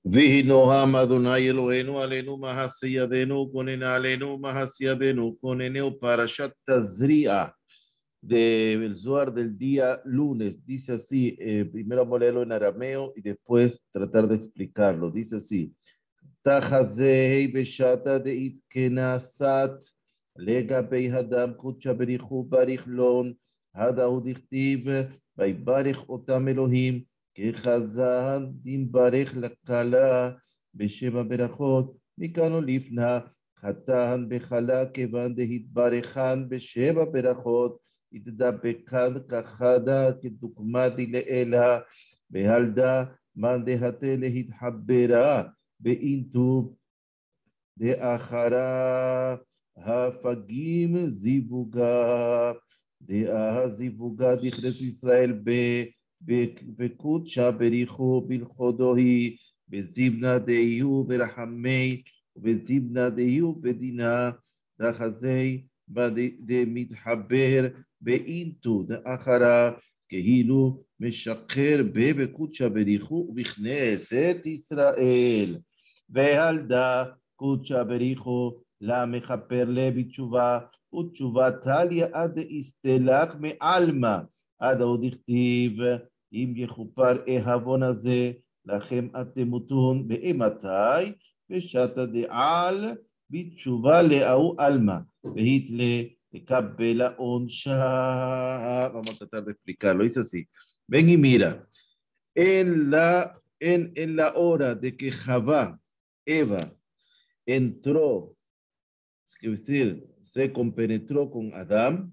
Vihinoham Adonai Eloheinu alenu mahasiyadenu konen alenu mahasiyadenu koneneu parashat Tazria del Zohar del día lunes. Dice así, primero vamos a leerlo en arameo y después tratar de explicarlo. Dice así, Tajazei beshata de itkenasat lega beihadam kucha berichu barichlon hada udichtib baibarich otam Elohim כחזן דמברך לקלה בשבע ברכות, מכאן לפנה חתן בחלה כיוון דהתברכן בשבע ברכות, התדבקן כחדה כדוגמתי לאלה, בהלדה מן דהתה להתחברה, באינטוב דאחרה הפגים זיווגה, דאה זיווגה דכרת ישראל בקודשה בריחו בלכודוהי, בזיבנה דהיו ברחמי, ובזיבנה דהיו בדינה, דחזי דמתחבר באינטו דאחרה, כאילו משקר בקודשה בריחו ובכנסת ישראל. והלדה קודשה בריחו למכפר בתשובה, ותשובה תליה עד הסתלק מעלמה, עד עוד הכתיב, אם יכופר אהבון הזה, לכם אתם מותון, באמתי, בשעת דעל, בתשובה לאהו alma, והתלה לקבל העונשה. Vamos a tratar de explicarlo, dice así. Ven y mira, en la hora de que Javá, Eva, entró, es decir, se compenetró con Adán,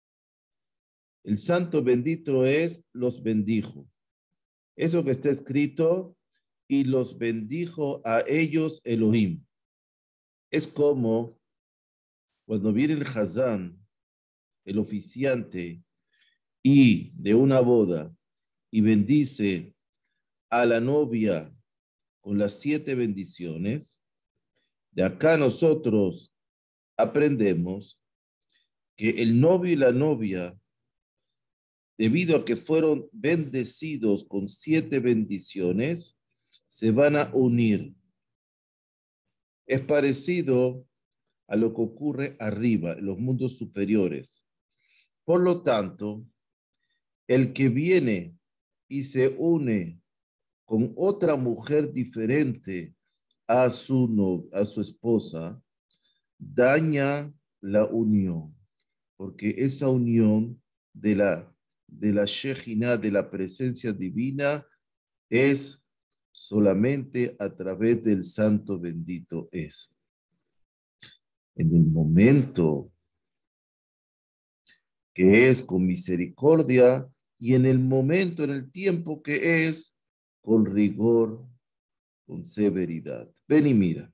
el santo bendito es, los bendijo. Eso que está escrito, y los bendijo a ellos Elohim. Es como cuando viene el Hazán, el oficiante, y de una boda, y bendice a la novia con las 7 bendiciones. De acá nosotros aprendemos que el novio y la novia, debido a que fueron bendecidos con 7 bendiciones, se van a unir. Es parecido a lo que ocurre arriba, en los mundos superiores. Por lo tanto, el que viene y se une con otra mujer diferente a su esposa, daña la unión, porque esa unión de la Shejina, de la presencia divina, es solamente a través del santo bendito es. En el momento que es con misericordia y en el momento, en el tiempo que es con rigor, con severidad. Ven y mira.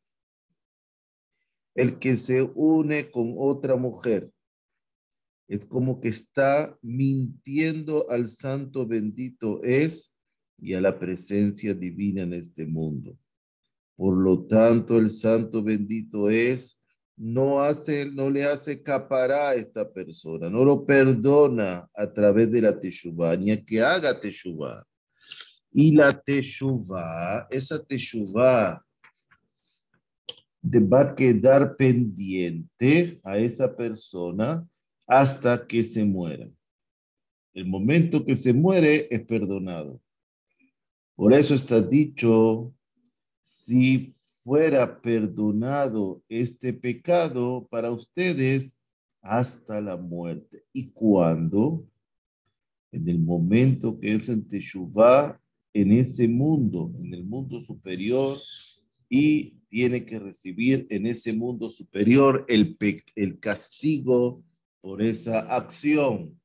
El que se une con otra mujer es como que está mintiendo al santo bendito es y a la presencia divina en este mundo. Por lo tanto, el santo bendito es, no le hace capará a esta persona, no lo perdona a través de la teshuvá, ni a que haga teshuvá. Y la teshuvá, esa teshuvá va a quedar pendiente a esa persona hasta que se muera. El momento que se muere es perdonado. Por eso está dicho, si fuera perdonado este pecado para ustedes hasta la muerte. ¿Y cuándo? En el momento que es en Teshuvá, en ese mundo, en el mundo superior, y tiene que recibir en ese mundo superior el castigo por esa acción.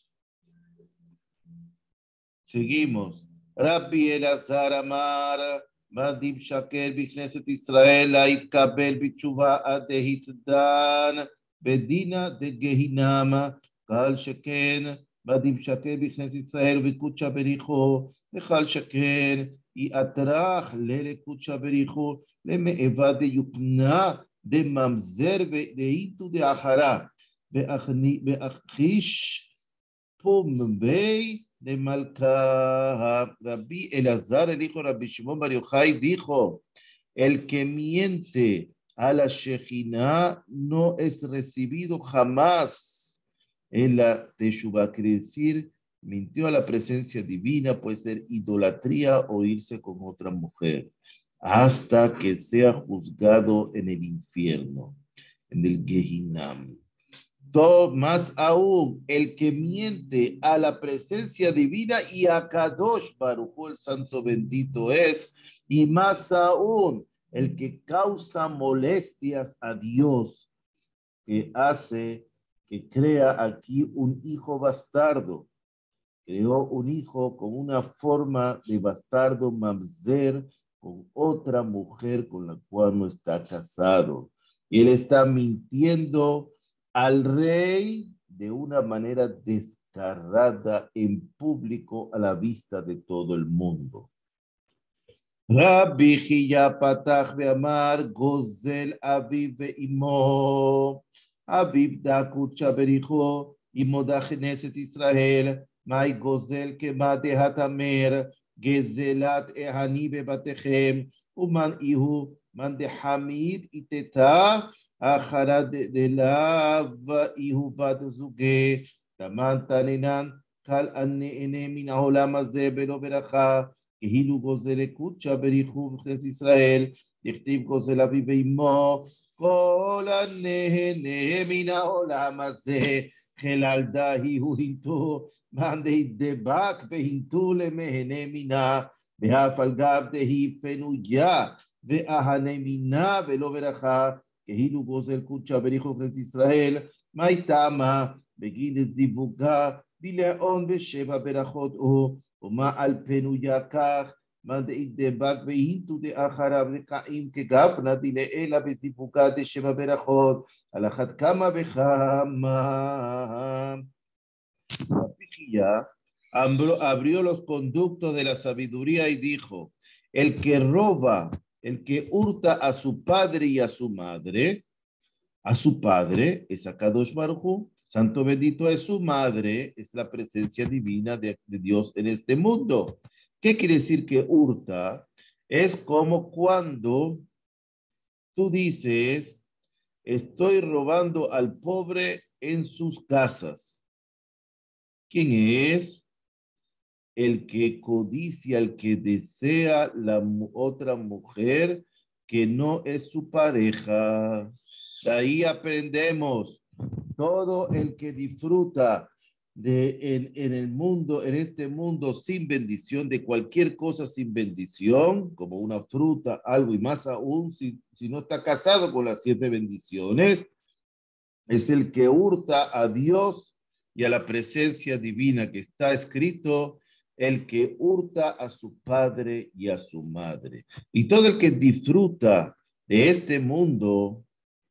Seguimos. Rabbi Elazar Amar, Madim Shaker Bikneset Israel, Ait Kabel Bichuva Adehit Dan, Bedina de Gehinama, Kal Sheken, Madim Shaker Bikneset Israel, Bikucha Bericho, Kal Sheken, y Atrach Lele Kucha Bericho, Leme Eva de Yupna, de Mamzer, de Itu de Ahara, Beachish Pumbei, de Malca. Rabbi Elazar, el hijo de Rabbi Shimon Bar Yochai, dijo, el que miente a la Shejina no es recibido jamás en la Teshuvah. Quiere decir, mintió a la presencia divina, puede ser idolatría o irse con otra mujer, hasta que sea juzgado en el infierno, en el Gehinam. Más aún, el que miente a la presencia divina y a Kadosh Baruj Hu, el santo bendito es, y más aún, el que causa molestias a Dios, que hace, que crea aquí un hijo bastardo, creó un hijo con una forma de bastardo mamzer, con otra mujer con la cual no está casado. Y él está mintiendo al rey de una manera descarada en público a la vista de todo el mundo. Rabbi Hiya Patach Beamar Gozel Aviv Imo Aviv Dakut Shabericho Imo da Knesset Israel Mai Gozel Kema de Hatamer Gezelat Ehani Bebatechem Uman Ihu Man de Hamid Iteta Acharad de Lav Ihu Bad Zuge Taman Taninan Kal Ane Min Haolam Hazeh Belo Beracha כאילו גוזל קודשה בריחו בכנסת ישראל, יכתיב גוזל אבי ואמו, כל הנהנה מן העולם הזה, חללדה הוא הינתו, מאן דהידבק בהינתו למהנה מינה, ואף על גב דהי פנויה, ואהנה מינה ולא ברכה, כאילו גוזל קודשה בריחו בכנסת ישראל, מה איתמה? בגין את זיווגה, דילאון ושבע ברכות הוא, ומה על פנויה כך, מה דאידבק והינתו דאחריו לקעים כגפנה דילאלה בזיווגה דשבע ברכות, על אחת כמה וכמה. Rabbi Hiya abrió los conductos de la sabiduría y dijo, el que roba, el que hurta a su padre y a su madre, es a Kadosh Baruj Hu, santo bendito es su madre, es la presencia divina de Dios en este mundo. ¿Qué quiere decir que hurta? Es como cuando tú dices, estoy robando al pobre en sus casas. ¿Quién es? El que codicia, el que desea la otra mujer que no es su pareja. De ahí aprendemos, todo el que disfruta en el mundo, en este mundo sin bendición, de cualquier cosa sin bendición, como una fruta, algo, y más aún si no está casado con las 7 bendiciones, es el que hurta a Dios y a la presencia divina, que está escrito, el que hurta a su padre y a su madre. Y todo el que disfruta de este mundo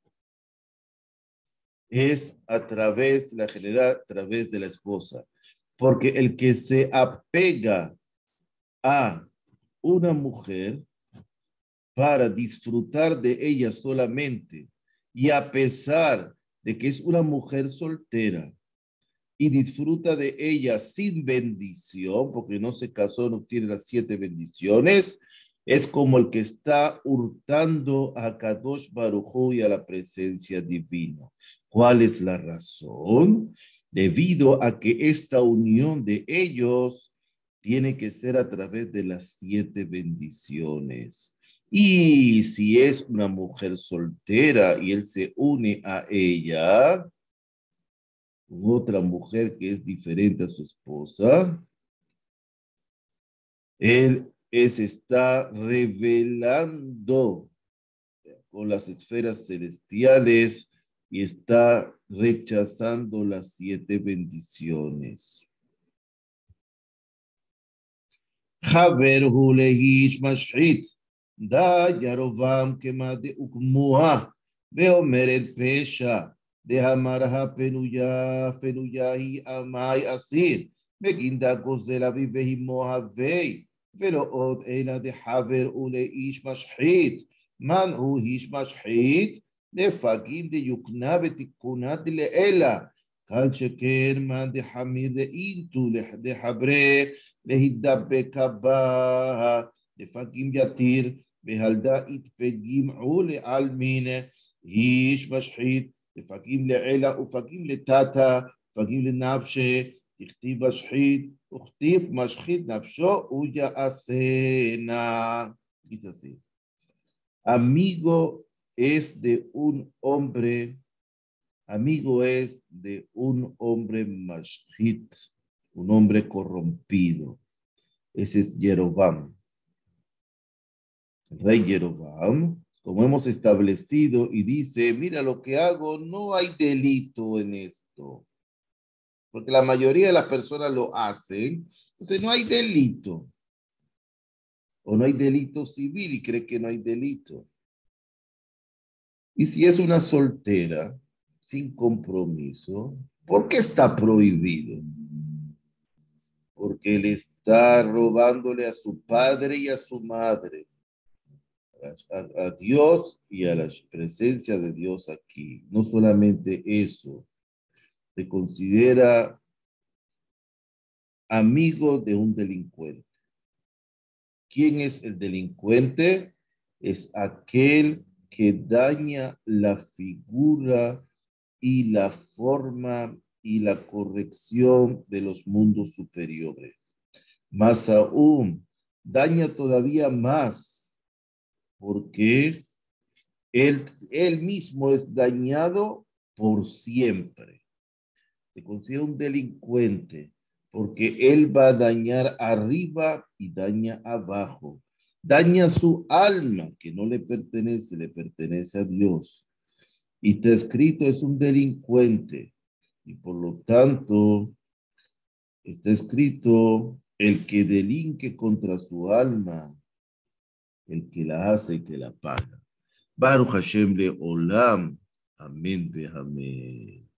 es a través de la esposa. Porque el que se apega a una mujer para disfrutar de ella solamente, y a pesar de que es una mujer soltera, y disfruta de ella sin bendición, porque no se casó, no tiene las 7 bendiciones, es como el que está hurtando a Kadosh Baruj Hu y a la presencia divina. ¿Cuál es la razón? Debido a que esta unión de ellos tiene que ser a través de las 7 bendiciones. Y si es una mujer soltera y él se une a ella, otra mujer que es diferente a su esposa, él está revelando con las esferas celestiales y está rechazando las 7 bendiciones. Haber hulehish mashhit, da yarovam kema de ukmuah, veomeret pesha, de Hamarha Penuyahi Amai Asir, Meginda Gozela Vivehi Mohavei, Velo Od Ela de Haver Ule Ish Mashhit, Man Hu Ish Mashhit, de Fagim de Yukna Betikunat de Ela, Kal sheker man de hamir de intu de habre de hiddabe kabah de fakim yatir behalda it pegim ule almine hish mashhid de fakim le ela ufakim le tata fakim le nafshe ikhtiv mashhid ukhtiv mashhid nafsho uya asena. Dice así: amigo es de un hombre. Amigo es de un hombre mashhit, un hombre corrompido. Ese es Jeroboam. El rey Jeroboam, como hemos establecido, y dice, mira lo que hago, no hay delito en esto. Porque la mayoría de las personas lo hacen, entonces no hay delito. O no hay delito civil y cree que no hay delito. Y si es una soltera, sin compromiso, ¿por qué está prohibido? Porque él está robándole a su padre y a su madre, a Dios y a la presencia de Dios aquí. No solamente eso, se considera amigo de un delincuente. ¿Quién es el delincuente? Es aquel que daña la figura y la forma y la corrección de los mundos superiores. Más aún, daña todavía más, porque él mismo es dañado por siempre. Se considera un delincuente, porque él va a dañar arriba y daña abajo. Daña su alma, que no le pertenece a Dios. Y está escrito, es un delincuente. Y por lo tanto, está escrito, el que delinque contra su alma, el que la hace, que la paga. Baruch Hashem le olam. Amén, amén.